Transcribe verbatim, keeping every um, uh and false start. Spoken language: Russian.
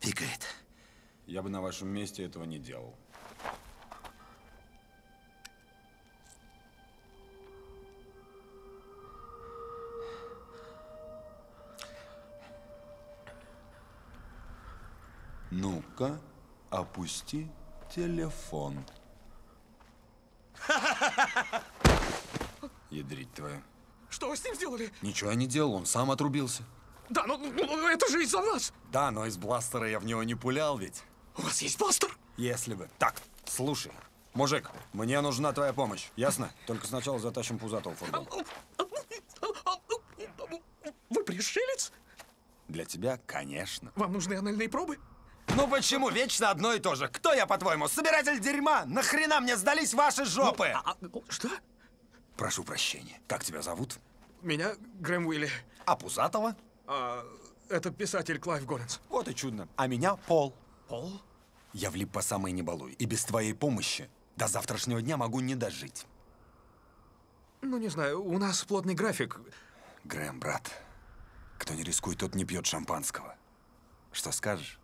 Пикает. Я бы на вашем месте этого не делал. Ну-ка, опусти телефон. Ядрить твою. Что вы с ним сделали? Ничего я не делал, он сам отрубился. Да, ну, ну это же из-за вас. Да, но из бластера я в него не пулял ведь. У вас есть бластер? Если бы. Так, слушай. Мужик, мне нужна твоя помощь, ясно? Только сначала затащим пузатого в фургон. Вы пришелец? Для тебя, конечно. Вам нужны анальные пробы? Ну почему вечно одно и то же? Кто я, по-твоему, собиратель дерьма? Нахрена мне сдались ваши жопы? Ну, а, а, что? Прошу прощения. Как тебя зовут? Меня Грэм Уилли. А Пузатого? А, это писатель Клайв Горенс. Вот и чудно. А меня Пол. Пол? Я влип по самой не балуй. И без твоей помощи до завтрашнего дня могу не дожить. Ну, не знаю, у нас плотный график. Грэм, брат, кто не рискует, тот не пьет шампанского. Что скажешь?